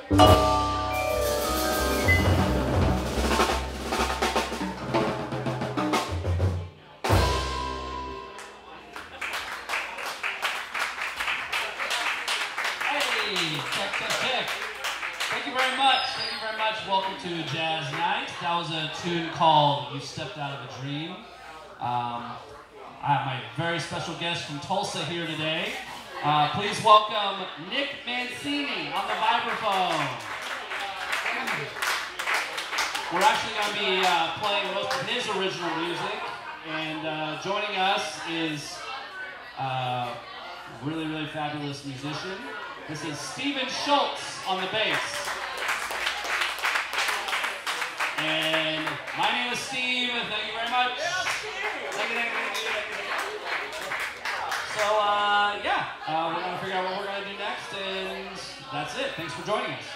Welcome to Jazz Night. That was a tune called You Stepped Out of a Dream. I have my very special guest from Tulsa here today. Please welcome Nick Mancini on the vibraphone. We're actually going to be playing most of his original music, and joining us is a really, really fabulous musician. This is Steven Schultz on the bass. And my name is Steve, and thank you very much. Thank you. So, we're going to figure out what we're going to do next, and that's it. Thanks for joining us.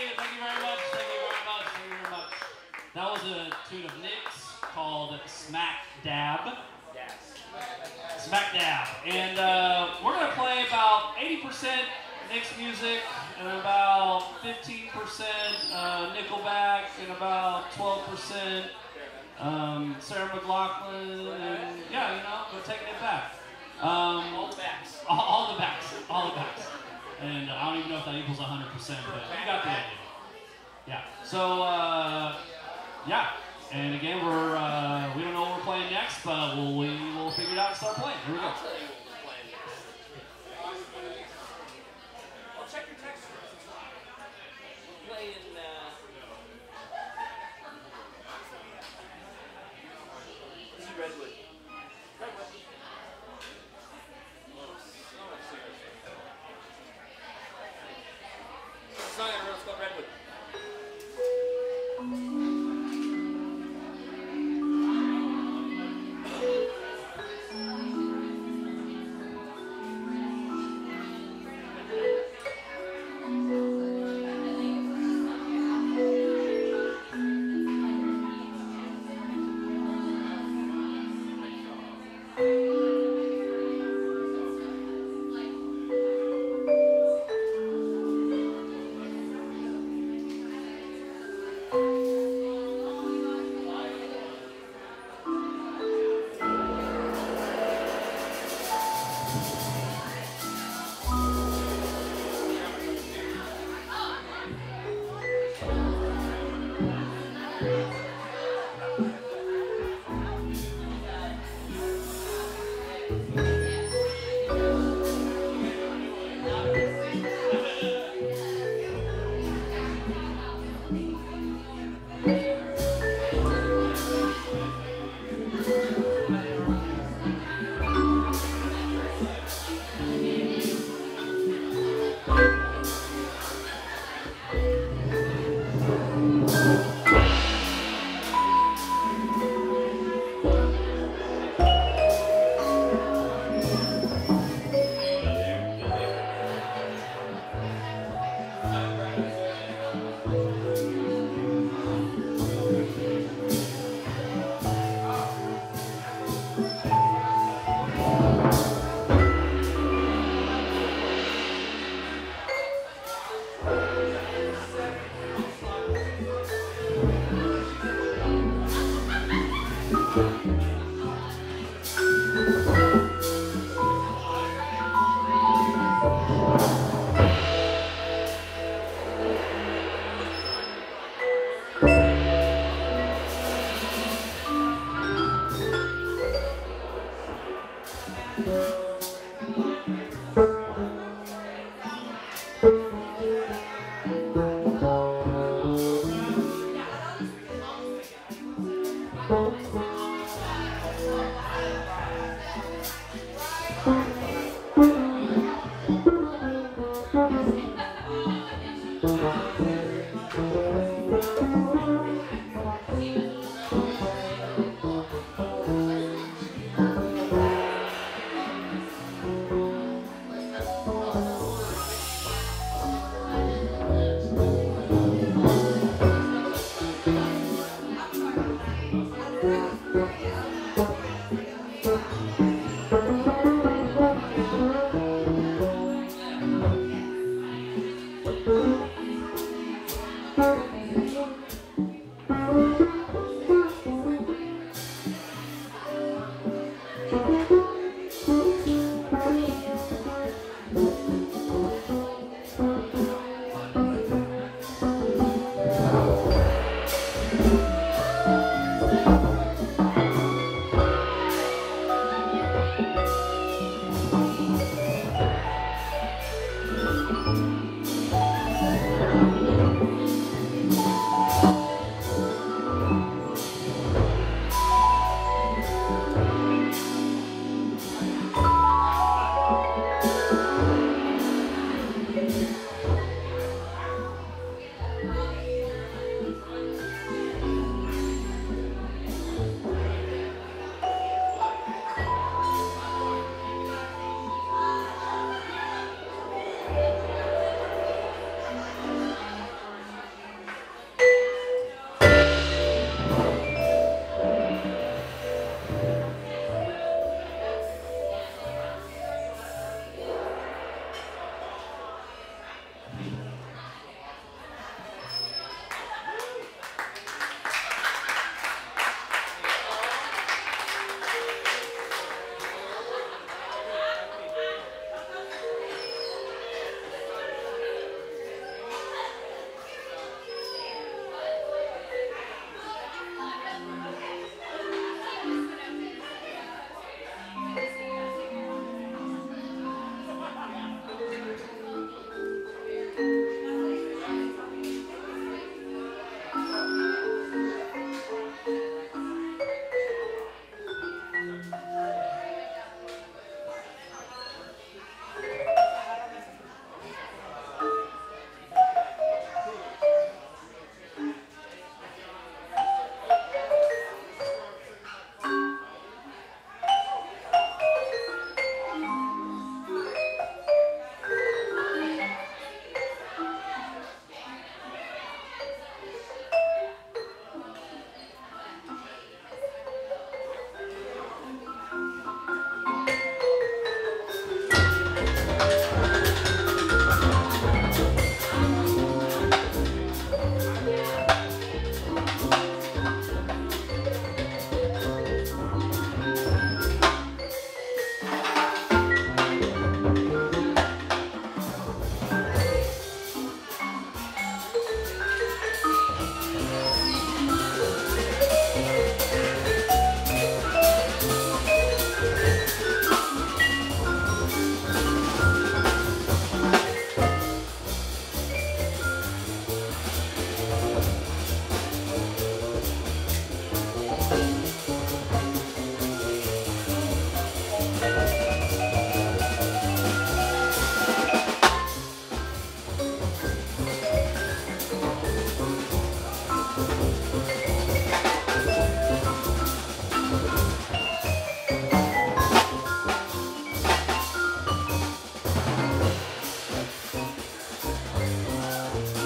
Thank you very much. Thank you very much. Thank you very much. That was a tune of Nick's called Smack Dab. Smack Dab. And we're going to play about 80% Nick's music and about 15% Nickelback and about 12% Sarah McLachlan. And yeah, you know, we're taking it back. All the backs. All the backs. All the backs. And I don't even know if that equals 100%, but you got the idea. Yeah. So, yeah. And again, we don't know what we're playing next, but we'll figure it out and start playing. Here we go. I'll tell you what we're playing next. I'll check your text first. Playing, this is Redwood. Redwood. Song I wrote is called Redwood.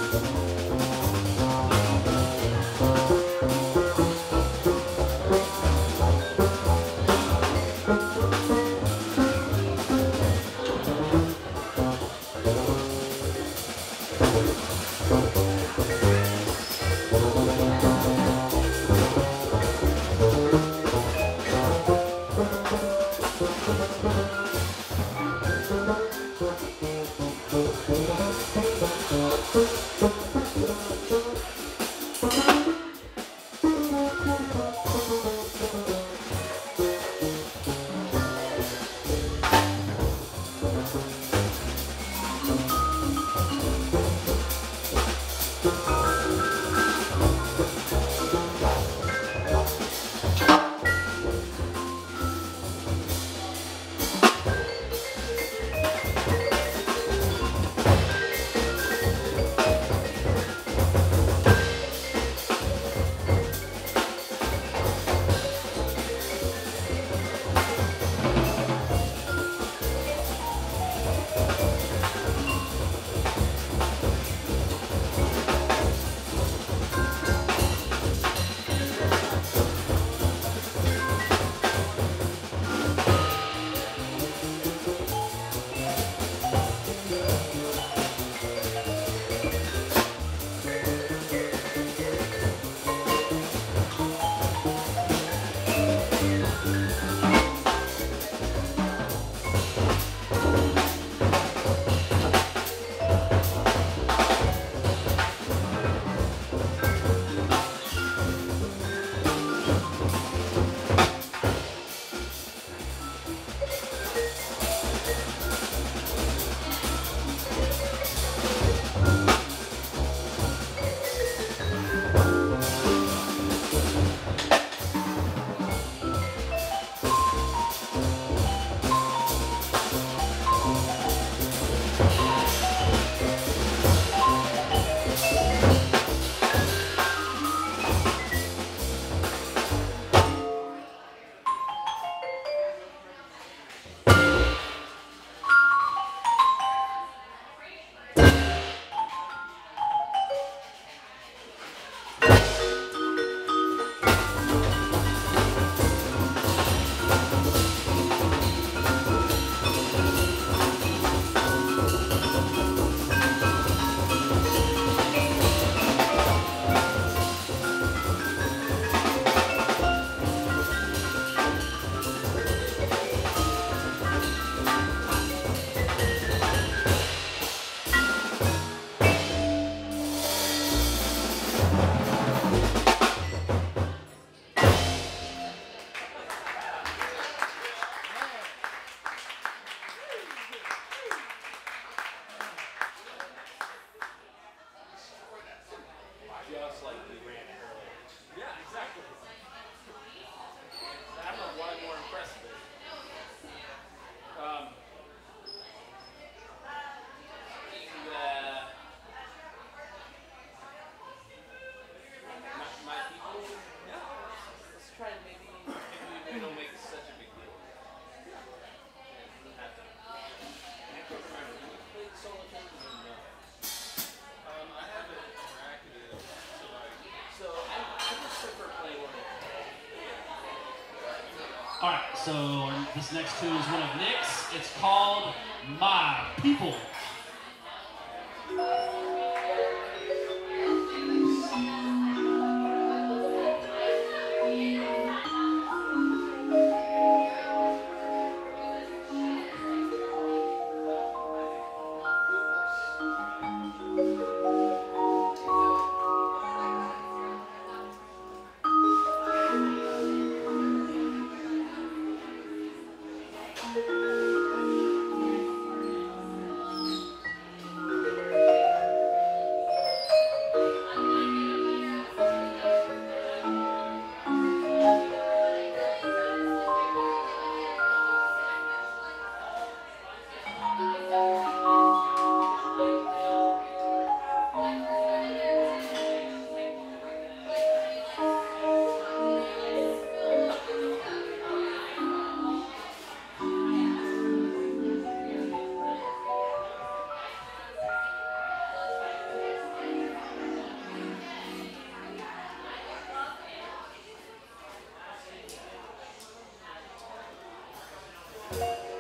All right, so this next tune is one of Nick's. It's called My People.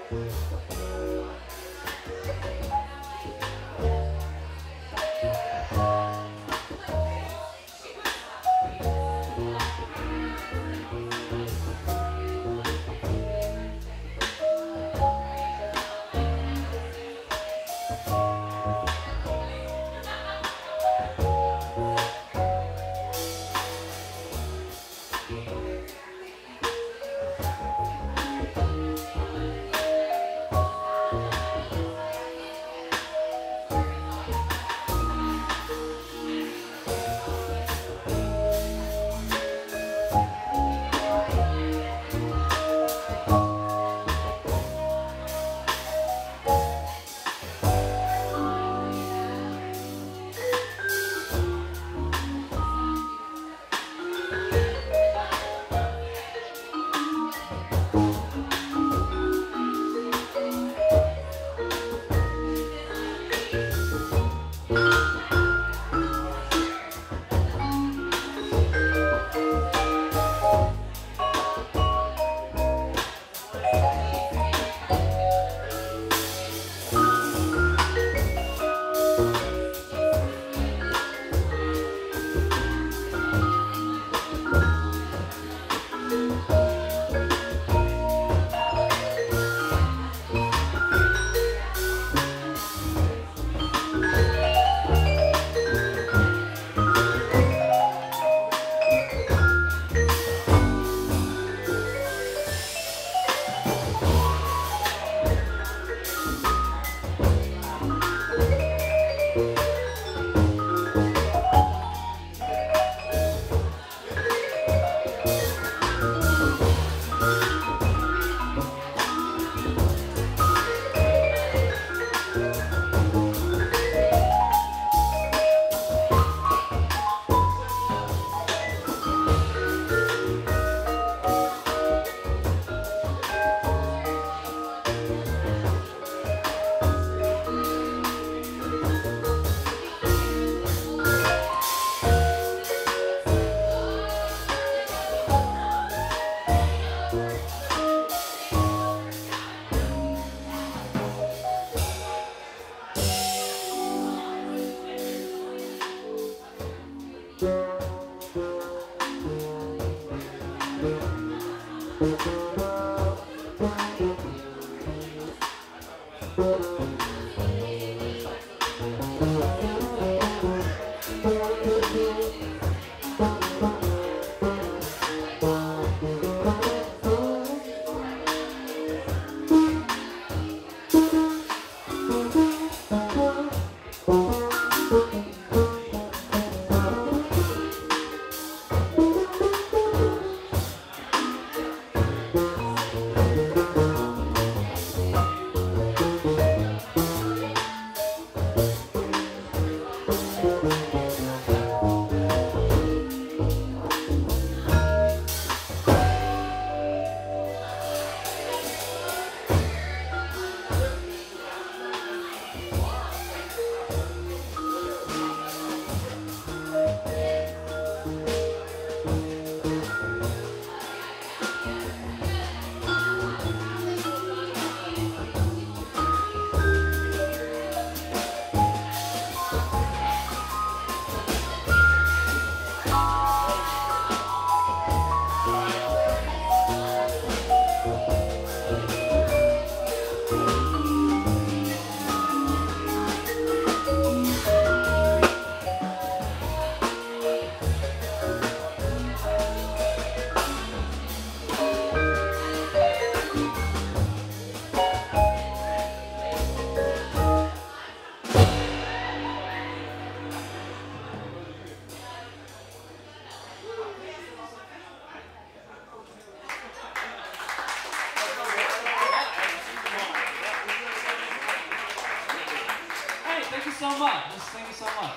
So much. Thank you so much.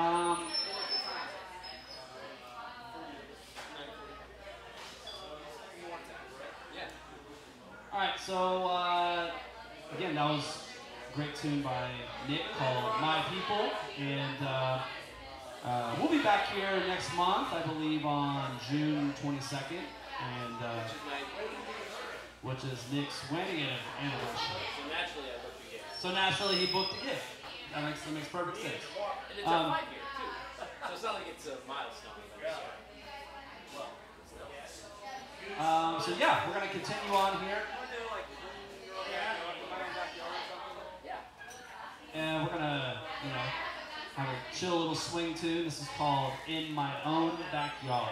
All right, so again, that was a great tune by Nick called My People, and we'll be back here next month, I believe on June 22nd, and which is Nick's wedding anniversary. So naturally, I booked a gift. So naturally, he booked a gift. That makes perfect sense. And it's a 5-year, too. So it's not like it's a milestone. So yeah, we're going to continue on here. And we're going to, have a chill little swing tune. This is called In My Own Backyard.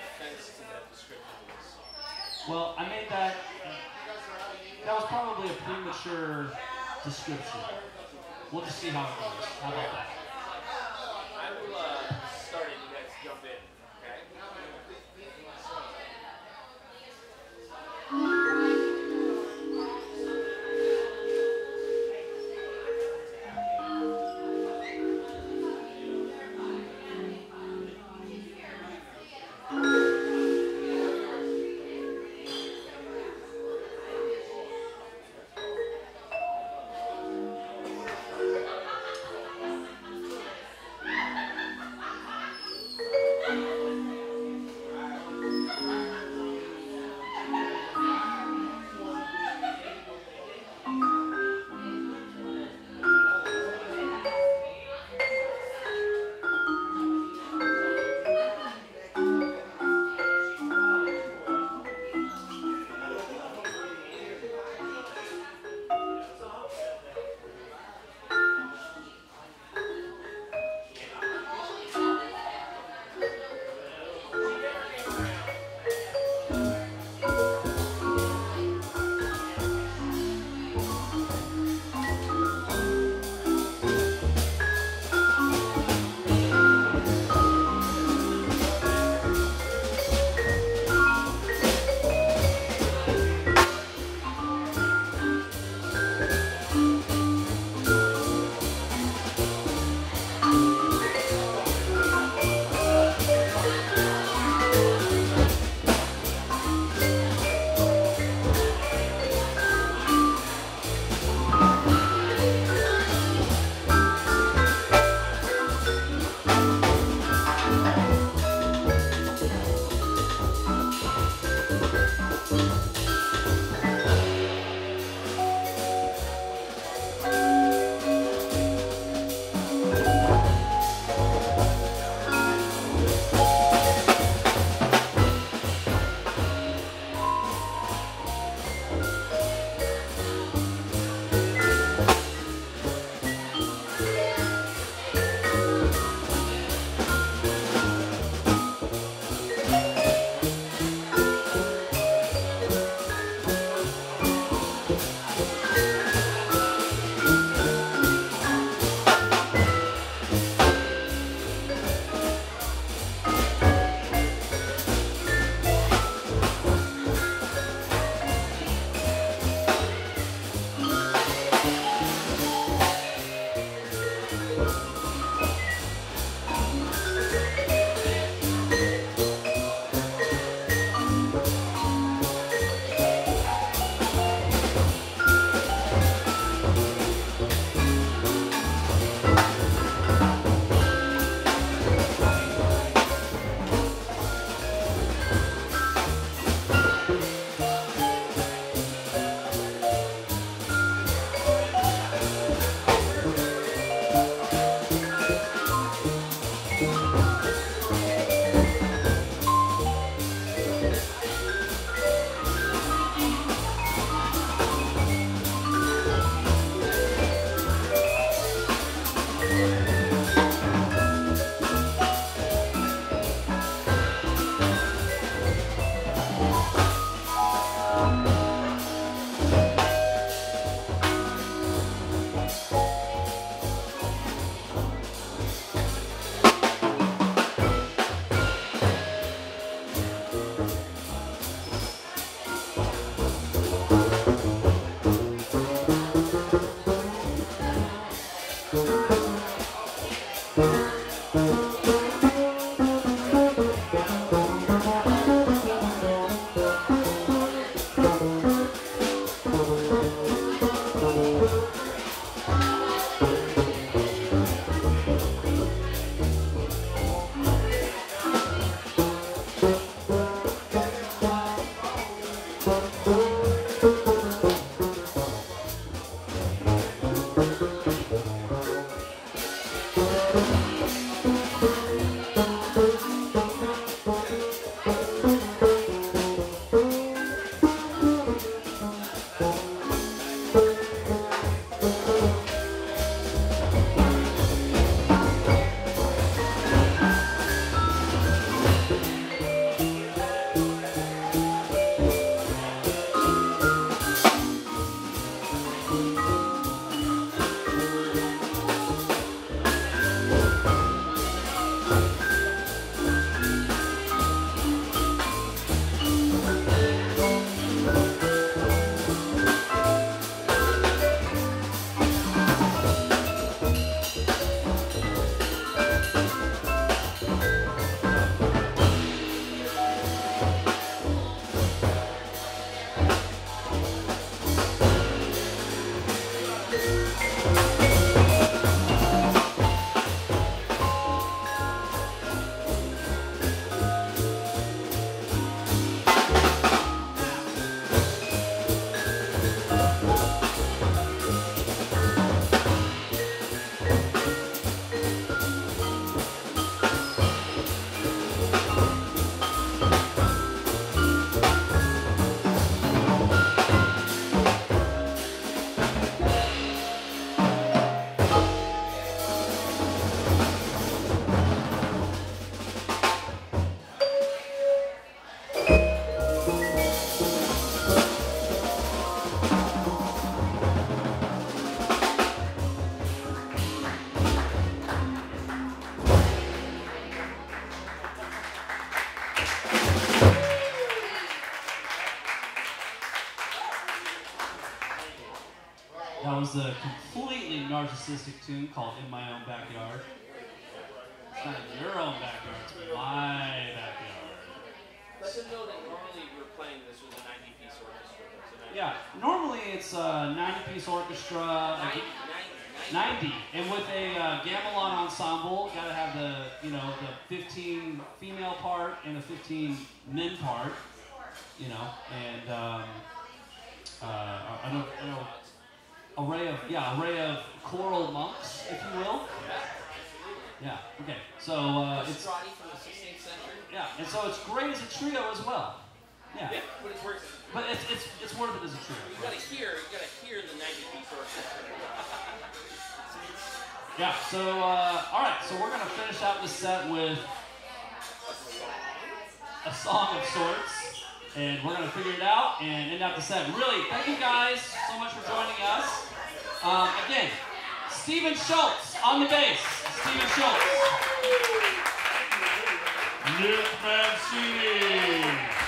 Well, I made that was probably a premature description. We'll just see how it goes. How about that? I will start it, you guys jump in, okay? completely narcissistic tune called In My Own Backyard. It's not your own backyard, it's my backyard. Let them know that normally we're playing this with a 90-piece orchestra. Yeah, normally it's a 90-piece orchestra. 90, and with a gamelan ensemble, gotta have the 15 female part and a 15 men part, and an array of choral monks, if you will. Yeah. Okay. So it's Strati from the 16th century. Yeah, and so it's great as a trio as well. Yeah. Yeah, but it's worth it. But it's worth it as a trio. You gotta hear the 90-piece orchestra. Yeah. So all right. So we're gonna finish out this set with a song of sorts, and we're gonna figure it out and end out the set. Really, thank you guys so much for joining us. Again, Stephen Schultz on the bass. Stephen Schultz. Nick Mancini.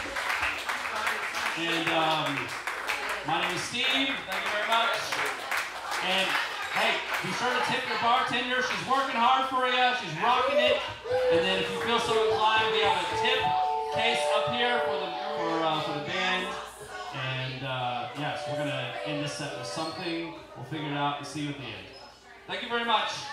And my name is Steve. Thank you very much. And hey, be sure to tip your bartender. She's working hard for you. She's rocking it. And then if you feel so inclined, we have a tip case up here for the band. And yes, we're gonna end this set with something. We'll figure it out and see you at the end. Thank you very much.